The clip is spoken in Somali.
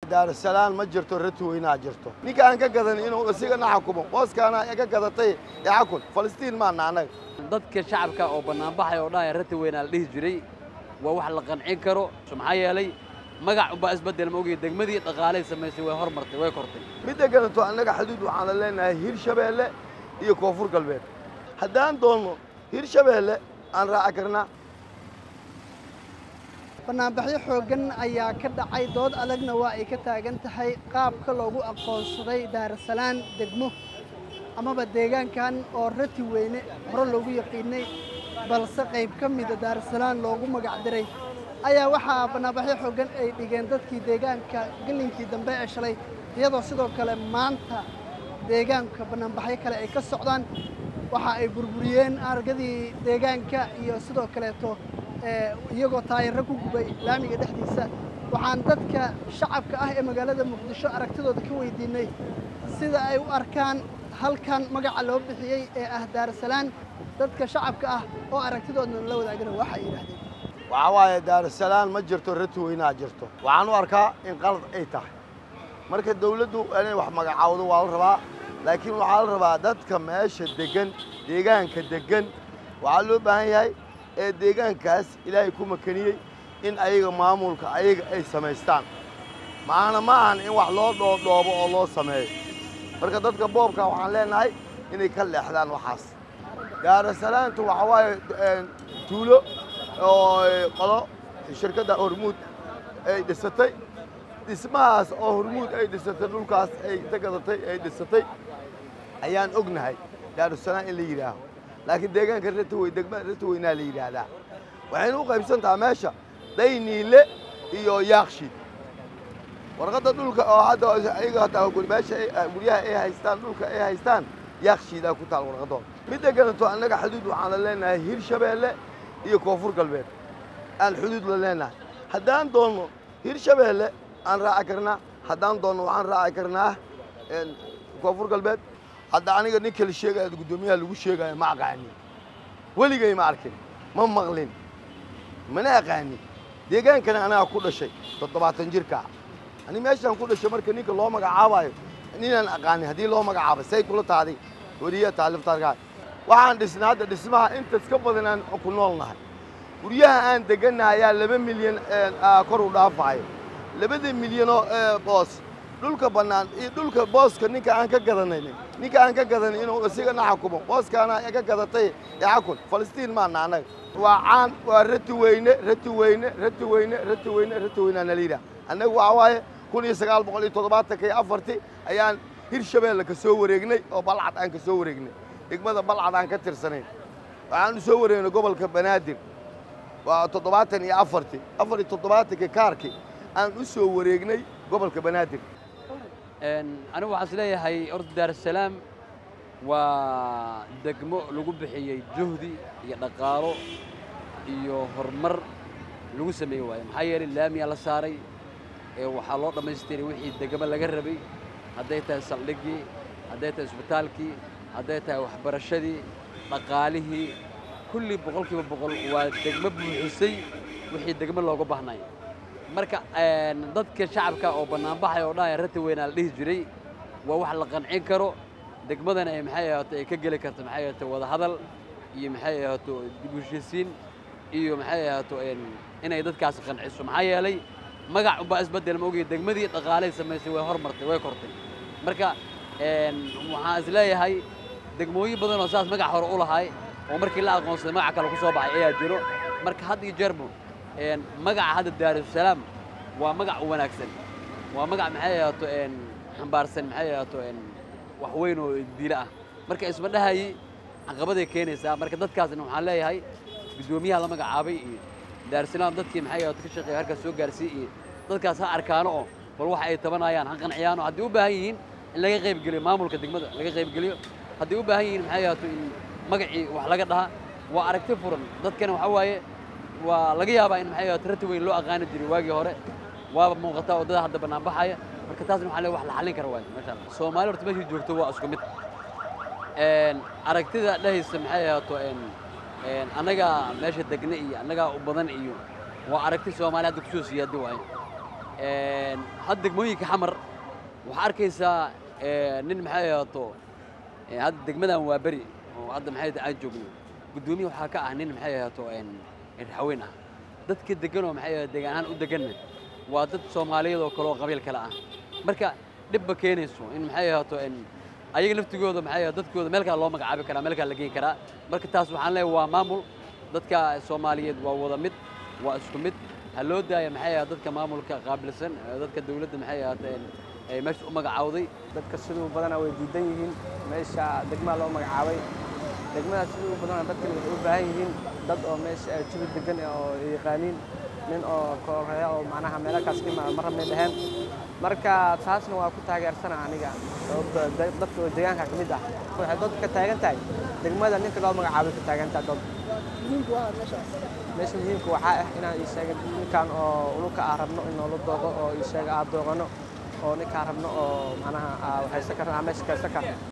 دار السلام ما جرتو رتو هنا جرتو نيكا أنك قدن إنه أسيقنا حكومة بس كان أنك قدتي يحكم فلسطين ما نعنى dadka shacabka oo banaan baxay oo dhaay rati weyn la dhihi jiray waa wax la qancin karo maxaa yeelay magac u baa isbedel ma ogay degmadii dhaqaalay sameysay way hormartay way kortay midda galato annaga xuduud waxaan leenahay Hirshabeelle iyo Koonfur Galbeed haddaan doono Hirshabeelle aan raaci karnaa banaanbaxyo xooggan ayaa ka dhacay dood adagna waa ay ka taagan tahay qaabka loogu aqoonsaday Daar es Salaam degmo amaba deegaankan oo rati weyne hore loogu yaqiinay balse qayb ka mid ah Daar es Salaam loogu magac diray ayaa waxaa banaanbaxyo xooggan ay dhigeen dadkii deegaanka galinkii dambe ee shalay iyadoo sidoo kale maanta deegaanka banaanbaxyo kale ay ka socdaan waxa ay burburiyeen argadii deegaanka iyo sidoo kaleeto iyagoo taayirro ku gubay laamiga dhexdiisa waxaan dadka shacabka ah ee magaalada Muqdisho aragtidooda ka weydiinay sida ay u arkaan halkan magaca loo bixiyay ee ah Daar es Salaam dadka shacabka ah oo aragtidoodna la wadaagana waxa ay yiraahdeen waxa waaye Daar es Salaam ma jirto rati weynaa jirto waxaan u arkaa in qalad ay tahay marka dawladdu inay wax magacaawdo waa la rabaa laakiin waxa la rabaa dadka meesha degan deegaanka degan waxa loo baahan yahay ee deegaankaas Ilaahay ku makaniyay in ayaga maamulka ayaga ay sameystaan maana ma ahan in wax loo dhoodhoobo oo loo sameeyo marka dadka boobka waxaan leenahay inay ka leexdaan waxaas Daar es Salaam waxa waaye tuulo oo qolo shirkadda Hormuud ay dhisatay dhismahaas oo Hormuud ay dhisatay dhulkaas ay tagadatay ay dhisatay ayaan ognahay Daar es Salaam in la yiraahdo laakiin deegaanka rati weyn degmada rati weynaa la yiraahdaa waxayna u qaybsantaa meesha Dayniile iyo Yaaqshiid warqadda dhulka oo hadda ayaga hataa meesha guryaha ay haystaan dhulka ay haystaan Yaaqshiida ku taal warqadooda midda galato annaga xuduud waxaan leenahay Hirshabeelle iyo Koonfur Galbeed aan xuduud la leenahay haddaan doono Hirshabeelle aan raaci karnaa haddaan doono waxaan raaci karnaa Koonfur Galbeed hadda aniga ninka la sheegay gudoomiyaha lagu sheegay ma aqaanin waligay ma arkin ma maqlin mana aqaanin deegaankana anaga ku dhashay 70 jirka ani meeshan ku dhashay marka ninka loo magacaabayo ninaan aqaanin hadii loo magacaabo say kula taaday wariya taaliftaarka waxaan dhisnaa hadda dhismaha intaas ka badan aan ku noolnahay guryaha aan deganahay 2 milyan kor u dhaafayo 2 milyan oo boos dhulka banaan iyo dhulka booska ninka aan ka gadanay inuu asigana xakumo booskaana ay ka gadatay yaxkun Falastiin ma naanay waa caan waa rati weyne naliida anagu waxa waaye 1974 ayaan Hirshabeelle ka soo wareegnay oo balcad aan ka soo wareegnay degmada balcad aan ka tirsanay waxaan soo wareegnay gobolka Banaadir waa 74 kaarki aan u soo wareegnay gobolka Banaadir anigu waxaan isleeyahay orda Daar es Salaam waa degmo lagu bixiyay juhdi iyo dhaqaalo iyo horumar lagu sameeyay waay maxaa yeelay laamiya la saaray waxaa loo dhameystiray wixii degmo laga rabay hadday tahay saldhigii hadday tahay isbitaalkii hadday tahay waxbarashadii dhaqaalihii kulli boqolkiiba boqol waa degmo buuxisay wixii degmo looga baahnay marka dadka shacabka oo banaan baxay oo dhaay rati weyn la dhihi jiray waa wax la qancin karo degmadana ay maxay ahaatay ka gali karto maxay ahaatay wada hadal iyo maxay ahaatay dib u heshiisiin iyo maxay ahaatay inay dadkaas qanciso maxaa yeelay magac u baa isbedel ma ogay degmadii dhaqaalay sameysay way hormartay way kortay marka waxaan isleeyahay degmooyin badan oo saas magac hore u lahaay oo markii la aqoonsaday magac kale ku soo baxay ayaa jiro marka had iyo jeerbo magaca hadda Daar es Salaam waa magac wanaagsan waa magac maxay ahaatay xambaarsan maxay ahaatay wax weyn oo diila ah marka isma dhahay caqabad ay keenaysaa marka dadkaasna waxaan leeyahay gudoomiyaha la magacaabay iyo Daar es Salaam dadkii maxay ahaatay ka shaqeeyay halka soo gaarsiiyay dadkaas ha arkaano oo bal wax ay tabanayaan ha qanciyaan haddii u baahan yihiin in laga qayb geliyo maamulka degmada laga qayb geliyo haddii u baahan yihiin maxay ahaatay magacii wax laga dhaha waa aragti furan dadkana waxa waaye waa laga yaabaa in maxay ahaatay rati weyn loo aqaan jiray waagii hore waaba muuqata oo dad hadda banaan baxaya marka taasna waxa la wax la xalin karo waay masha Allah Soomaali horta meeshii joogto waa isku mid aragtida dhahaysa maxay ahaatay anaga meesha degna iyo anaga u badan iyo waa aragti Soomaali hadda ku soo siyaado waay hadda degmooyinka xamar waxaa arkaysaa nin maxay ahaato hadda degmadan waa beri oo hadda maxay aan joogno gudoomiye waxaa ka ah nin maxay ahaato haween ah dadka degan oo maxay deegaan ahaan u deganna waa dad Soomaaliyeed oo kale oo qabiil kale ah marka dhibba keenayso in maxay ahaato ayaga laftigooda maxay dadkooda meel kale loo magacaabi karaa meel kale la geyn karaa marka taas waxaan leeyahay waa maamul dadka Soomaaliyeed waa wada mid waa isku mid haloo daaya maxay dadka maamulka qaabilsan dadka dawladda maxay ay meesha u magacaawday dadka sidoo badan way diidan yihiin meesha degmada loo magacaabay degmada sidoo badan dadka waxay u baahan yihiin dad oo meesha jibi degan oo yaqaaniin nin oo kooxaya oo macnaha meelkaas ka mar ma dhahan marka taasna waa ku taageersana aniga dadka deegaanka kamid ah waxay dadka ka taagan tahay degmada ninka loo magacaabay ka taagan tahay dad muhiimku waa meesha muhiimku waxa ah inaan isaga ninkan oo uluka arabno in loo doodo oo isaga aad doogano oo ninka arabno oo macnaha waxay sakarnaa meesha ka sakar